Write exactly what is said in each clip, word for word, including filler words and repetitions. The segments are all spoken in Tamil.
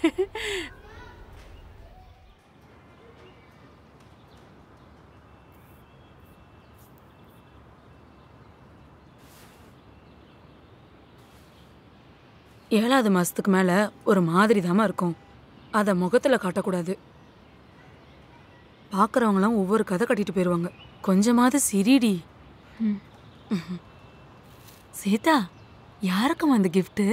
ஏழாவது மாசத்துக்கு மேல ஒரு மாதிரி தாமா இருக்கும். அதை முகத்துல காட்டக்கூடாது. பாக்குறவங்களாம் ஒவ்வொரு கதை கட்டிட்டு போயிருவாங்க. கொஞ்சமாவது சிரிடி. சீதா, யாருக்கும் அந்த கிஃப்ட்?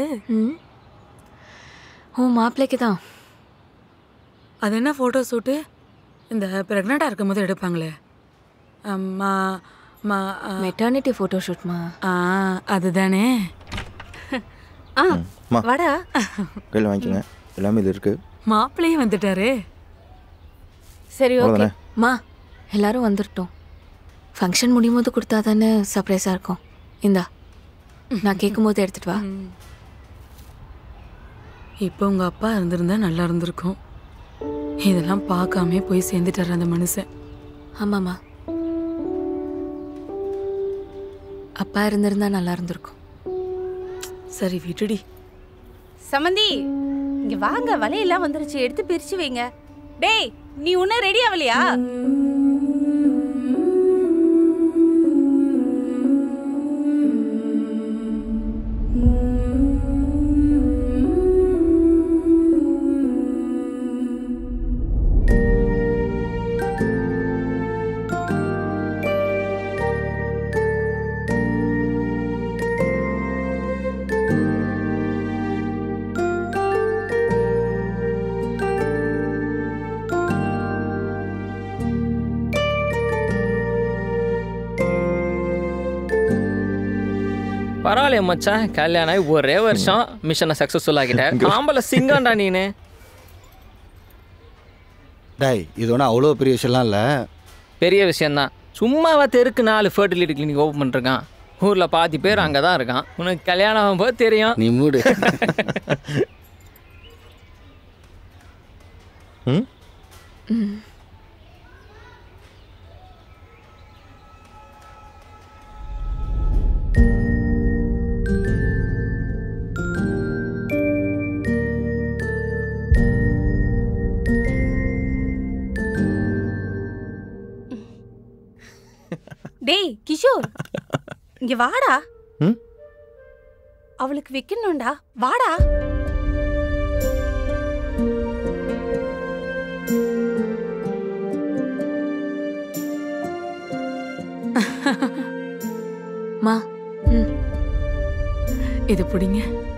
ஓ, மாப்பிள்ளைக்கு தான். அது என்ன போட்டோ ஷூட்டு? இந்த பிரெக்னண்டா இருக்கும் போது எடுப்பாங்களே. அம்மா மெட்டர்னிட்டி போட்டோ ஷூட்மா? ஆ, அதுதானே. ஆ, வாடா. கையில் வாங்கிக்கோங்க, எல்லாமே இது இருக்கு. மாப்பிள்ளையே வந்துட்டாரு. சரி, ஓகே. மா, எல்லாரும் வந்துட்டோம். ஃபங்க்ஷன் முடியும் போது கொடுத்தா தானே சர்ப்ரைஸாக இருக்கும். இந்தா, நான் கேட்கும் போது எடுத்துட்டு வா. இப்போ உங்க அப்பா இருந்திருந்தா நல்லா இருந்திருக்கும். இதெல்லாம் பார்க்காம போய் சேர்ந்துட்டார் அந்த மனுஷன். ஆமாம்மா, அப்பா இருந்திருந்தா நல்லா இருந்திருக்கும். சரி, விட்டுடி. சமந்தி, இங்க வாங்க, வலையெல்லாம் வந்துருச்சு, எடுத்து பிரிச்சு வைங்க. டேய், நீ உன்ன ரெடி ஆவலையா? பரவாயில்லைய மச்சான், கல்யாணம் ஆகி ஒரே வருஷம் மிஷனை சக்ஸஸ்ஃபுல் ஆகிட்டேன். ஆம்பளை சிங்கம்டா நீனு. டாய், இது ஒன்றும் அவ்வளோ பெரிய விஷயம்லாம் இல்லை. பெரிய விஷயந்தான். சும்மாவா தெருக்கு நாலு ஃபர்டிலிட்டி கிளினிக் ஓப்பன் பண்ணிருக்கான். ஊரில் பாதி பேர் அங்கே தான் இருக்கான். உனக்கு கல்யாணம் ஆகும்போது தெரியும். நீ மூடு. ம் ம் டேய் கிஷோர், இங்க வாடா. ம் அவளுக்கு வைக்கணும்டா, வாடா. மா, ம் இது பிடிங்க.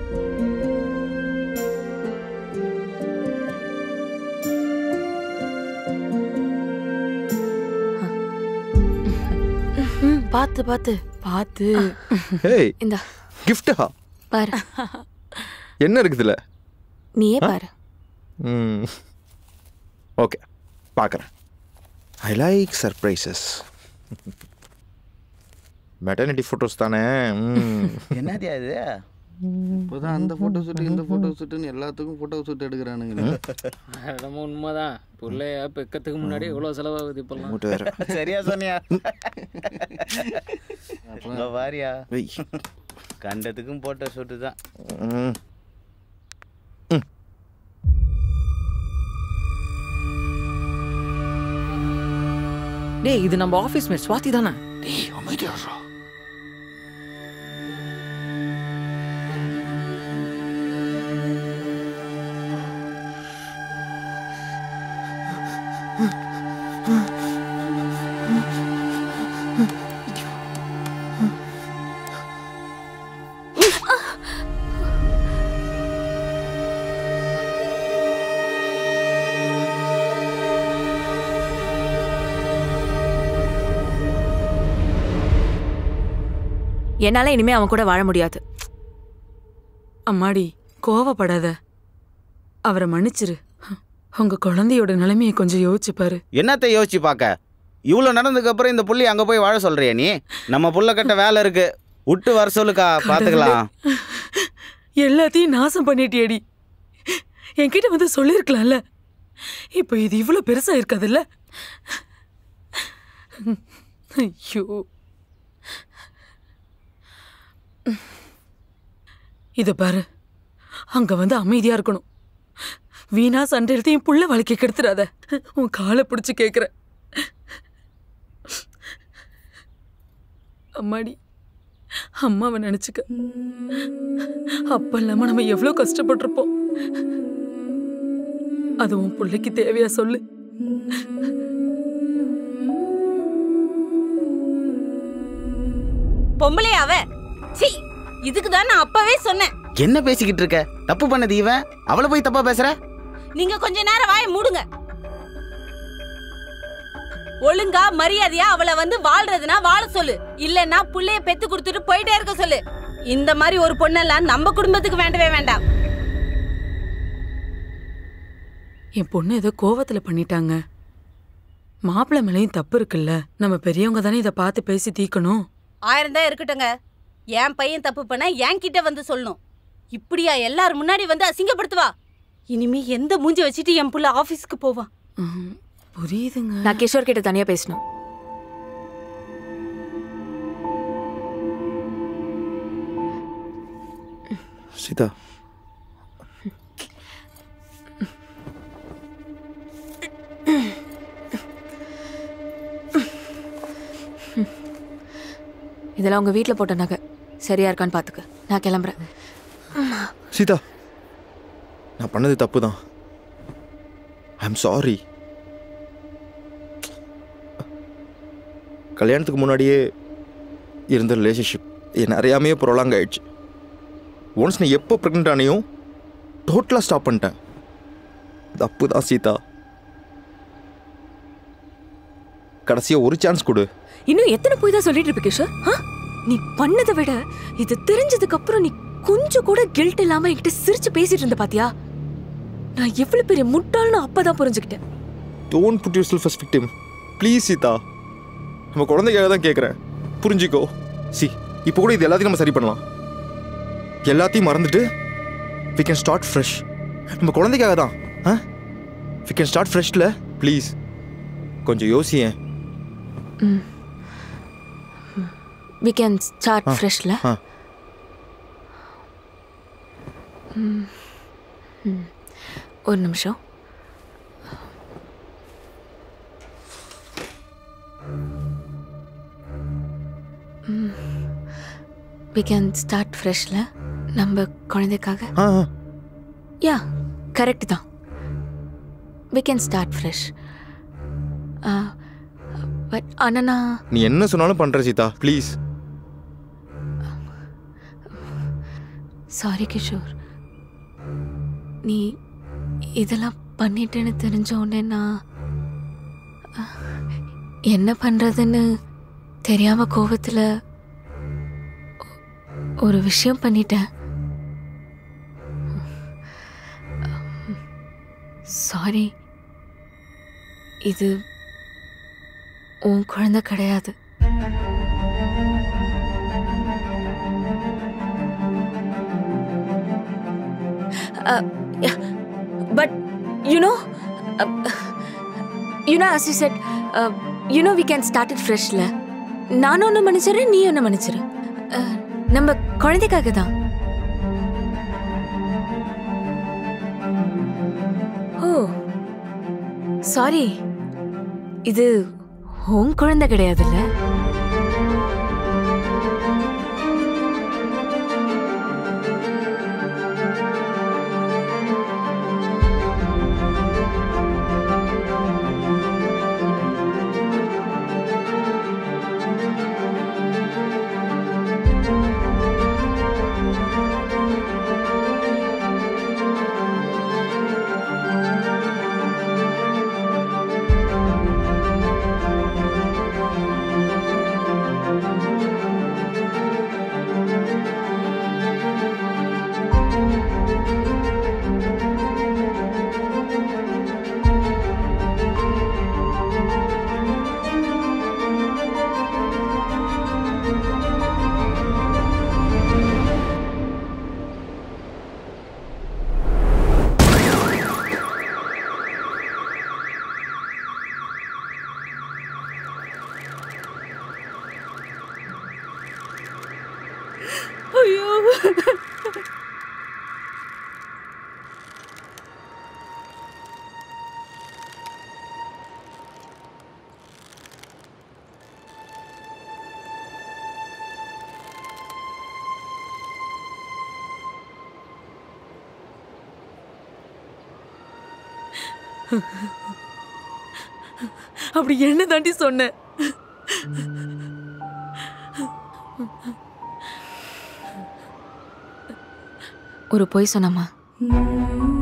பாத்து பாத்து பாத்து. ஏய், இந்தா கிஃப்டா? பாரு. என்ன இருக்குதுல? நீயே பாரு. ம் ஓகே, பார்க்குறேன். I like surprises. Maternity photos தானே? என்னதியா இது? இப்போதான் அந்த ஃபோட்டோ ஷூட்டு இந்த ஃபோட்டோ ஷூட்டுன்னு எல்லாத்துக்கும் ஃபோட்டோ ஷூட் எடுக்கிறானுங்க. நம்ம உண்மைதான். பிள்ளைய பெக்கத்துக்கு முன்னாடி எவ்வளோ செலவாகுது இப்பெல்லாம். வேற சரியா சொன்னியா? வாரியா, கண்டத்துக்கும் ஃபோட்டோ ஷூட்டு தான். ம் டேய், இது நம்ம ஆஃபீஸ் மேட் ஸ்வாதி தானே? டேய், அமைதியா இருடா. என்னால இனிமே அவன் கூட வாழ முடியாது. அம்மாடி, கோவப்படாத. அவரை மன்னிச்சிரு. உங்க குழந்தையோட நிலைமையை கொஞ்சம் யோசிச்சு பாரு. என்னத்தை யோசிச்சு பார்க்க? இவ்வளோ நடந்ததுக்கு அப்புறம் இந்த புள்ளி அங்கே போய் வாழ சொல்றியா நீ? நம்ம புள்ள கட்ட வேலை இருக்கு, விட்டு வர சொல்லுக்கா, பார்த்துக்கலாம். எல்லாத்தையும் நாசம் பண்ணிட்டியடி. என்கிட்ட வந்து சொல்லியிருக்கலாம்ல. இப்போ இது இவ்வளோ பெருசா இருக்காதுல்ல? ஐயோ, இத பாரு, அங்க வந்து அமைதியா இருக்கணும். வீணா சண்டை எடுத்து என் புள்ள வலிக்க கெடுத்துடாத. உன் காலை பிடிச்சி கேட்குற. அம்மாடி, அம்மாவை நினைச்சுக்க. அப்ப இல்லாம நம்ம எவ்வளவு கஷ்டப்பட்டிருப்போம். அது உன் பிள்ளைக்கு தேவையா சொல்லு. பொம்பளையாவ சீ, இதுக்கு தான் நான் அப்பவே சொன்னேன். என்ன பேசிக்கிட்டு இருக்க? தப்பு பண்ணது இவன், அவளை போய் தப்பா பேசுற? நீங்க கொஞ்ச நேரம் வாயை மூடுங்க. ஒழுங்கா மரியாதையா அவளை வந்து வாழ்றதுனா வாழ சொல்லு, இல்லன்னா புள்ளைய பெத்து கொடுத்துட்டு போயிட்டே இருக்க சொல்லு. இந்த மாதிரி ஒரு பொண்ணெல்லாம் நம்ம குடும்பத்துக்கு வேண்டவே வேண்டாம். என் பொண்ணு ஏதோ கோவத்துல பண்ணிட்டாங்க. மாப்பிள்ளை மேலேயும் தப்பு இருக்குல்ல. நம்ம பெரியவங்க தானே இதை பார்த்து பேசி தீக்கணும். ஆயிரம் தான் இருக்கட்டுங்க. என் பையன் தப்பு பண்ண என் கிட்ட வந்து சொல்லணும். இப்படியா எல்லாரும் முன்னாடி வந்து அசிங்கப்படுத்துவா? இனிமே எந்த மூஞ்சி வச்சுட்டு என் புள்ள ஆபீஸ்க்கு போவான்? புரியுதுங்க. நான் கிஷோர் கிட்ட தனியா பேசணும். சீதா, இதெல்லாம் உங்க வீட்டில் போட்ட நகை சரியா இருக்கான்னு பார்த்துக்க. நான் கிளம்புறேன். சீதா, நான் பண்ணது தப்பு தான். I am sorry. கல்யாணத்துக்கு முன்னாடியே இருந்த ரிலேஷன்ஷிப் என் அறியாமையே ப்ரொலாங் ஆயிடுச்சு. ஒன்ஸ் நீ எப்போ ப்ரெக்னென்ட் ஆனையும் டோட்டலாக ஸ்டாப் பண்ணிட்டேன். தப்பு தான் சீதா. கடைசியாக ஒரு சான்ஸ் கொடு. இன்னும் எத்தனை போய் தான் சொல்லிட்டு இருப்ப கிஷோர்? நீ பண்ணதை விட இது தெரிஞ்சதுக்கு அப்புறம் நீ கொஞ்சம் கூட கில்ட் இல்லாம என்கிட்ட சிரிச்சு பேசிட்டு இருந்த பாத்தியா? நான் எவ்வளவு பெரிய முட்டாள்னு அப்பதான் புரிஞ்சுக்கிட்டேன். Don't put yourself as victim please Sita. நம்ம குழந்தைக்காக தான் கேட்குறேன், புரிஞ்சிக்கோ. சி, இப்போ கூட இது எல்லாத்தையும் நம்ம சரி பண்ணலாம். எல்லாத்தையும் மறந்துட்டு வி கேன் ஸ்டார்ட் ஃப்ரெஷ். நம்ம குழந்தைக்காக தான். ஆ வி கேன் ஸ்டார்ட் ஃப்ரெஷ்ல. ப்ளீஸ் கொஞ்சம் யோசியேன். We can start fresh la. ஒரு நிமிஷம். We can start fresh la. நம்ம குழந்தைக்காக. யா, கரெக்ட் தான். We can start fresh. But அண்ணா, நீ என்ன சொன்னாலும் பண்ற சீதா, ப்ளீஸ். சாரி கிஷோர். நீ இதெல்லாம் பண்ணிட்டேன்னு தெரிஞ்ச உடனே நான் என்ன பண்றதுன்னு தெரியாம கோவத்துல ஒரு விஷயம் பண்ணிட்டேன். சாரி. இது உன் குழந்தை கிடையாது. But you know you know as you said, uh, you know we can start it freshல. நானும் ஒன்று மன்னிச்சிடுறேன், நீ ஒன்று மன்னிச்சிரு. நம்ம குழந்தைக்காக தான். ஓ சாரி, இது உன் குழந்தை கிடையாதுல்ல? ஐயோ, அப்படி என்ன தாண்டி சொன்ன? ஒரு பொய் சொன்னம்மா.